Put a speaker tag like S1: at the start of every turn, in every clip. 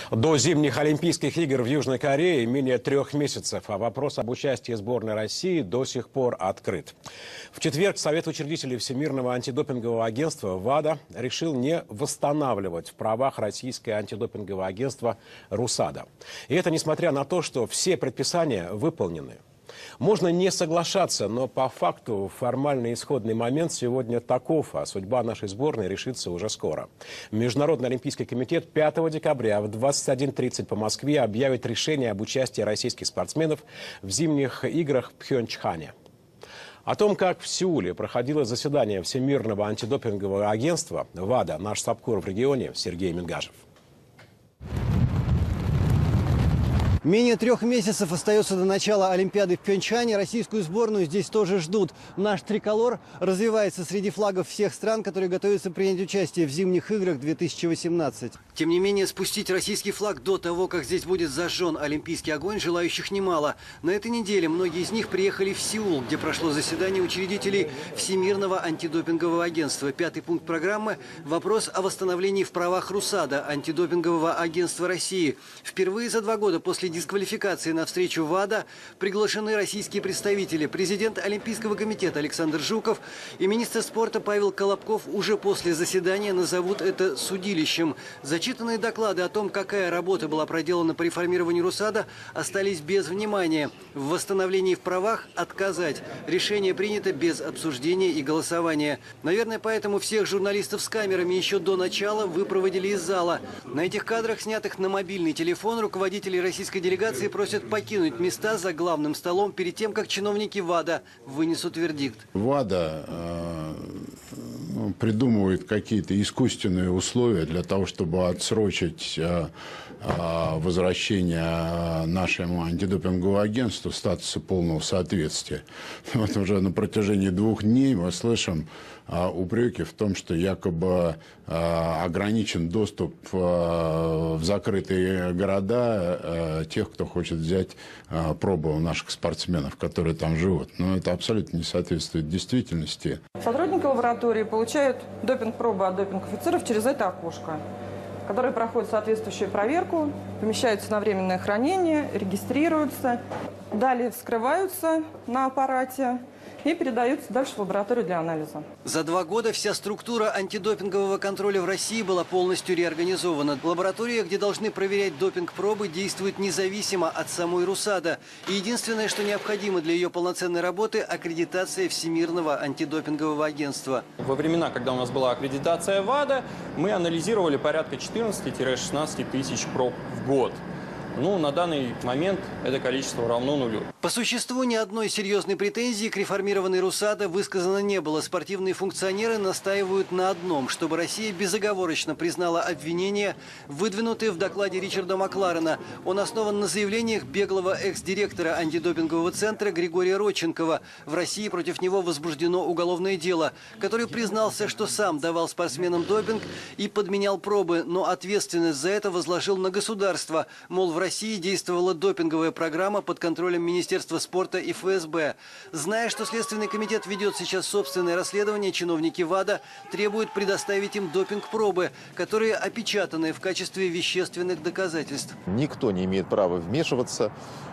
S1: До зимних Олимпийских игр в Южной Корее менее 3 месяцев, а вопрос об участии сборной России до сих пор открыт. В четверг Совет учредителей Всемирного антидопингового агентства ВАДА решил не восстанавливать в правах российское антидопинговое агентство РУСАДА. И это несмотря на то, что все предписания выполнены. Можно не соглашаться, но по факту формальный исходный момент сегодня таков, а судьба нашей сборной решится уже скоро. Международный олимпийский комитет 5 декабря в 21:30 по Москве объявит решение об участии российских спортсменов в зимних играх в Пхенчхане. О том, как в Сеуле проходило заседание Всемирного антидопингового агентства ВАДА, наш САПКОР в регионе Сергей Мингажев.
S2: Менее 3 месяцев остается до начала Олимпиады в Пхенчхане. Российскую сборную здесь тоже ждут. Наш триколор развивается среди флагов всех стран, которые готовятся принять участие в зимних играх 2018. Тем не менее, спустить российский флаг до того, как здесь будет зажжен олимпийский огонь, желающих немало. На этой неделе многие из них приехали в Сеул, где прошло заседание учредителей Всемирного антидопингового агентства. 5-й пункт программы – вопрос о восстановлении в правах РУСАДА, антидопингового агентства России. Впервые за 2 года после дисквалификации на встречу ВАДА приглашены российские представители. Президент Олимпийского комитета Александр Жуков и министр спорта Павел Колобков уже после заседания назовут это судилищем. Зачитанные доклады о том, какая работа была проделана по реформированию РУСАДА, остались без внимания. В восстановлении в правах отказать. Решение принято без обсуждения и голосования. Наверное, поэтому всех журналистов с камерами еще до начала выпроводили из зала. На этих кадрах, снятых на мобильный телефон, руководители российской делегации просят покинуть места за главным столом перед тем, как чиновники ВАДА вынесут вердикт.
S3: ВАДА придумывает какие-то искусственные условия для того, чтобы отсрочить возвращение нашему антидопинговому агентству статуса полного соответствия. Вот уже на протяжении 2 дней мы слышим упреки в том, что якобы ограничен доступ в закрытые города тех, кто хочет взять пробы у наших спортсменов, которые там живут. Но это абсолютно не соответствует действительности.
S4: Сотрудники лаборатории получают допинг-пробы от допинг-офицеров через это окошко, которые проходят соответствующую проверку, помещаются на временное хранение, регистрируются, далее вскрываются на аппарате и передаются дальше в лабораторию для анализа.
S2: За 2 года вся структура антидопингового контроля в России была полностью реорганизована. Лаборатория, где должны проверять допинг-пробы, действует независимо от самой РУСАДА. И единственное, что необходимо для ее полноценной работы – аккредитация Всемирного антидопингового агентства.
S5: Во времена, когда у нас была аккредитация ВАДА, мы анализировали порядка 14-16 тысяч проб в год. На данный момент это количество равно 0.
S2: По существу ни одной серьезной претензии к реформированной РУСАДА высказано не было. Спортивные функционеры настаивают на одном, чтобы Россия безоговорочно признала обвинения, выдвинутые в докладе Ричарда Макларена. Он основан на заявлениях беглого экс-директора антидопингового центра Григория Родченкова. В России против него возбуждено уголовное дело, который признался, что сам давал спортсменам допинг и подменял пробы, но ответственность за это возложил на государство. Мол, в России действовала допинговая программа под контролем Министерства спорта и ФСБ. Зная, что Следственный комитет ведет сейчас собственное расследование, чиновники ВАДА требуют предоставить им допинг-пробы, которые опечатаны в качестве вещественных доказательств.
S6: Никто не имеет права вмешиваться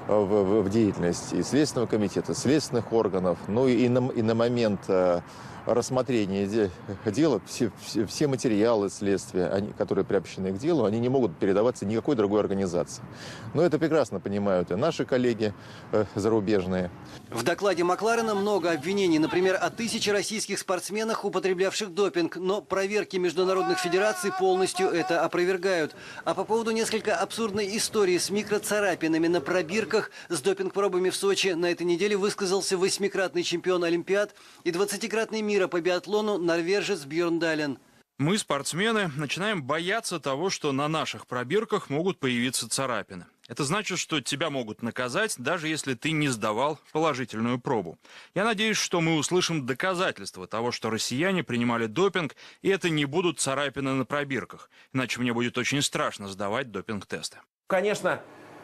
S6: в деятельность и Следственного комитета, следственных органов, и на момент рассмотрения дела все материалы следствия, которые приобщены к делу, они не могут передаваться никакой другой организации. Но это прекрасно понимают и наши коллеги зарубежные.
S2: В докладе Макларена много обвинений, например, о 1000 российских спортсменах, употреблявших допинг, но проверки международных федераций полностью это опровергают. А по поводу несколько абсурдной истории с микроцарапинами на пробирках с допинг-пробами в Сочи на этой неделе высказался 8-кратный чемпион Олимпиад и 20-кратный мира по биатлону норвежец Бьорн Дален.
S7: Мы, спортсмены, начинаем бояться того, что на наших пробирках могут появиться царапины. Это значит, что тебя могут наказать, даже если ты не сдавал положительную пробу. Я надеюсь, что мы услышим доказательства того, что россияне принимали допинг, и это не будут царапины на пробирках. Иначе мне будет очень страшно сдавать допинг-тесты.
S8: Конечно,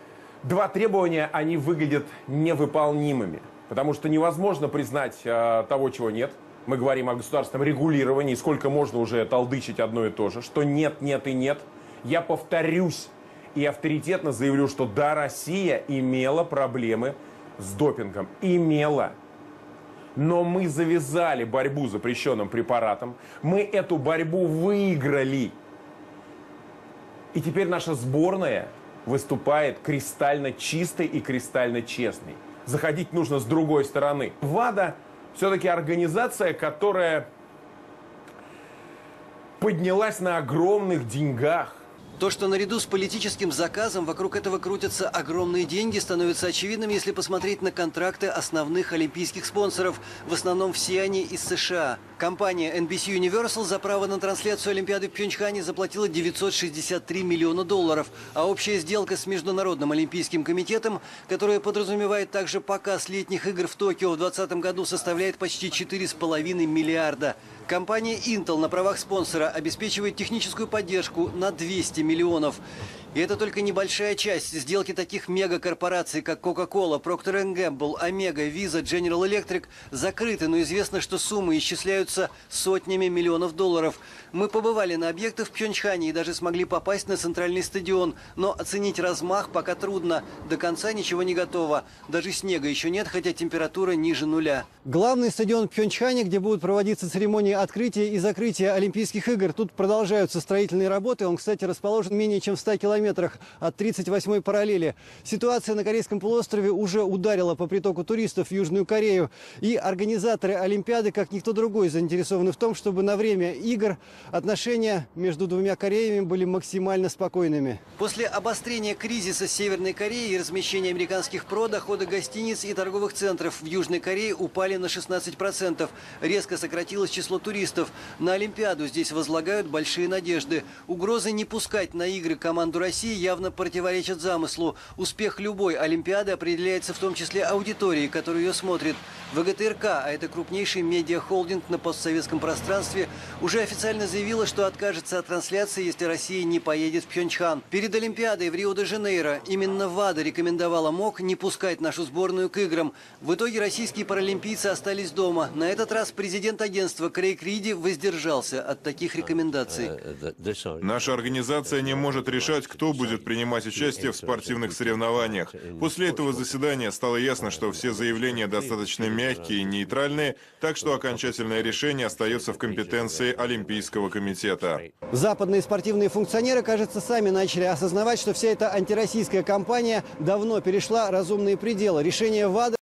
S8: 2 требования, они выглядят невыполнимыми. Потому что невозможно признать того, чего нет. Мы говорим о государственном регулировании, сколько можно уже толдычить одно и то же, что нет, нет и нет. Я повторюсь, и авторитетно заявлю, что да, Россия имела проблемы с допингом. Имела. Но мы завязали борьбу с запрещенным препаратом. Мы эту борьбу выиграли. И теперь наша сборная выступает кристально чистой и кристально честной. Заходить нужно с другой стороны. ВАДА все-таки организация, которая поднялась на огромных деньгах.
S2: То, что наряду с политическим заказом вокруг этого крутятся огромные деньги, становится очевидным, если посмотреть на контракты основных олимпийских спонсоров. В основном все они из США. Компания NBC Universal за право на трансляцию Олимпиады в Пхенчхане заплатила $963 миллиона, а общая сделка с Международным олимпийским комитетом, которая подразумевает также показ летних игр в Токио в 2020 году, составляет почти 4,5 миллиарда. Компания Intel на правах спонсора обеспечивает техническую поддержку на 200 миллионов. И это только небольшая часть сделки таких мегакорпораций, как Coca-Cola, Procter & Gamble, Omega, Visa, General Electric закрыты, но известно, что суммы исчисляются сотнями миллионов долларов. Мы побывали на объектах в Пхенчхане и даже смогли попасть на центральный стадион. Но оценить размах пока трудно. До конца ничего не готово. Даже снега еще нет, хотя температура ниже нуля. Главный стадион в Пхенчхане, где будут проводиться церемонии открытия и закрытия Олимпийских игр. Тут продолжаются строительные работы. Он, кстати, расположен менее чем в 100 километрах от 38-й параллели. Ситуация на Корейском полуострове уже ударила по притоку туристов в Южную Корею. И организаторы Олимпиады, как никто другой, заинтересованы в том, чтобы на время игр отношения между двумя Кореями были максимально спокойными. После обострения кризиса с Северной Кореей и размещения американских ПРО доходы гостиниц и торговых центров в Южной Корее упали на 16%. Резко сократилось число туристов. На Олимпиаду здесь возлагают большие надежды. Угрозы не пускать на игры команду России явно противоречат замыслу. Успех любой Олимпиады определяется в том числе аудиторией, которая ее смотрит. ВГТРК, а это крупнейший медиахолдинг на постсоветском пространстве, уже официально заявила, что откажется от трансляции, если Россия не поедет в Пхенчхан. Перед Олимпиадой в Рио-де-Жанейро именно ВАДА рекомендовала МОК не пускать нашу сборную к играм. В итоге российские паралимпийцы остались дома. На этот раз президент агентства Крейг Риди воздержался от таких рекомендаций.
S9: Наша организация не может решать, кто будет принимать участие в спортивных соревнованиях. После этого заседания стало ясно, что все заявления достаточно мягкие и нейтральные, так что окончательное решение остается в компетенции Олимпийского комитета.
S2: Западные спортивные функционеры, кажется, сами начали осознавать, что вся эта антироссийская кампания давно перешла разумные пределы. Решение ВАДА